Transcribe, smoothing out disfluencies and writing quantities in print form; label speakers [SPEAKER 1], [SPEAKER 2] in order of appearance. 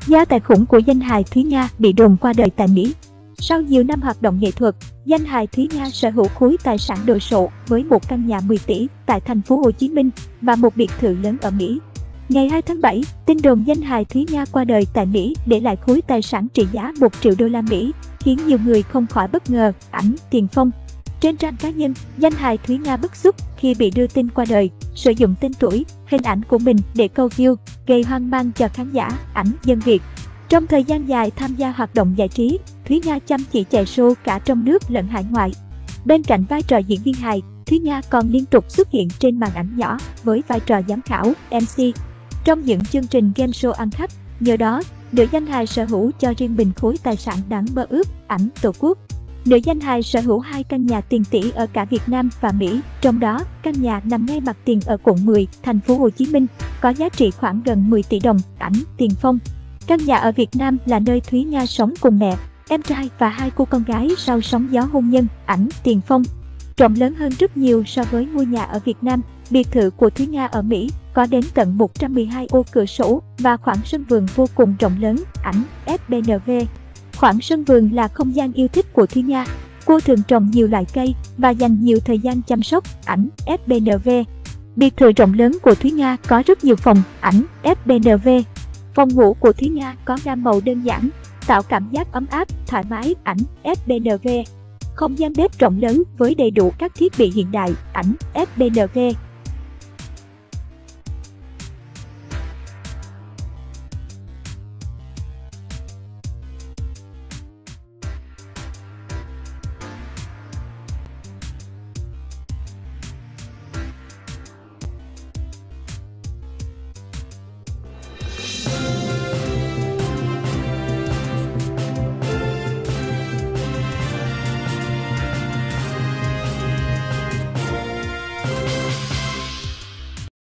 [SPEAKER 1] Gia tài khủng của danh hài Thúy Nga bị đồn qua đời tại Mỹ. Sau nhiều năm hoạt động nghệ thuật, danh hài Thúy Nga sở hữu khối tài sản đồ sộ với một căn nhà 10 tỷ tại thành phố Hồ Chí Minh và một biệt thự lớn ở Mỹ. Ngày 2 tháng 7, tin đồn danh hài Thúy Nga qua đời tại Mỹ để lại khối tài sản trị giá 1 triệu đô la Mỹ, khiến nhiều người không khỏi bất ngờ. Ảnh Tiền Phong. Trên trang cá nhân, danh hài Thúy Nga bức xúc khi bị đưa tin qua đời, sử dụng tên tuổi, hình ảnh của mình để câu view, gây hoang mang cho khán giả. Ảnh Dân Việt. Trong thời gian dài tham gia hoạt động giải trí, Thúy Nga chăm chỉ chạy show cả trong nước lẫn hải ngoại. Bên cạnh vai trò diễn viên hài, Thúy Nga còn liên tục xuất hiện trên màn ảnh nhỏ với vai trò giám khảo, MC trong những chương trình game show ăn khách. Nhờ đó, nữ danh hài sở hữu cho riêng mình khối tài sản đáng mơ ước. Ảnh Tổ quốc. Nữ danh hài sở hữu 2 căn nhà tiền tỷ ở cả Việt Nam và Mỹ, trong đó căn nhà nằm ngay mặt tiền ở quận 10, thành phố Hồ Chí Minh, có giá trị khoảng gần 10 tỷ đồng. Ảnh Tiền Phong. Căn nhà ở Việt Nam là nơi Thúy Nga sống cùng mẹ, em trai và 2 cô con gái sau sóng gió hôn nhân. Ảnh Tiền Phong. Rộng lớn hơn rất nhiều so với ngôi nhà ở Việt Nam, biệt thự của Thúy Nga ở Mỹ có đến tận 112 ô cửa sổ và khoảng sân vườn vô cùng rộng lớn. Ảnh FBNV. Khoảng sân vườn là không gian yêu thích của Thúy Nga. Cô thường trồng nhiều loại cây và dành nhiều thời gian chăm sóc. Ảnh FBNV. Biệt thự rộng lớn của Thúy Nga có rất nhiều phòng. Ảnh FBNV. Phòng ngủ của Thúy Nga có gam màu đơn giản, tạo cảm giác ấm áp, thoải mái. Ảnh FBNV. Không gian bếp rộng lớn với đầy đủ các thiết bị hiện đại. Ảnh FBNV.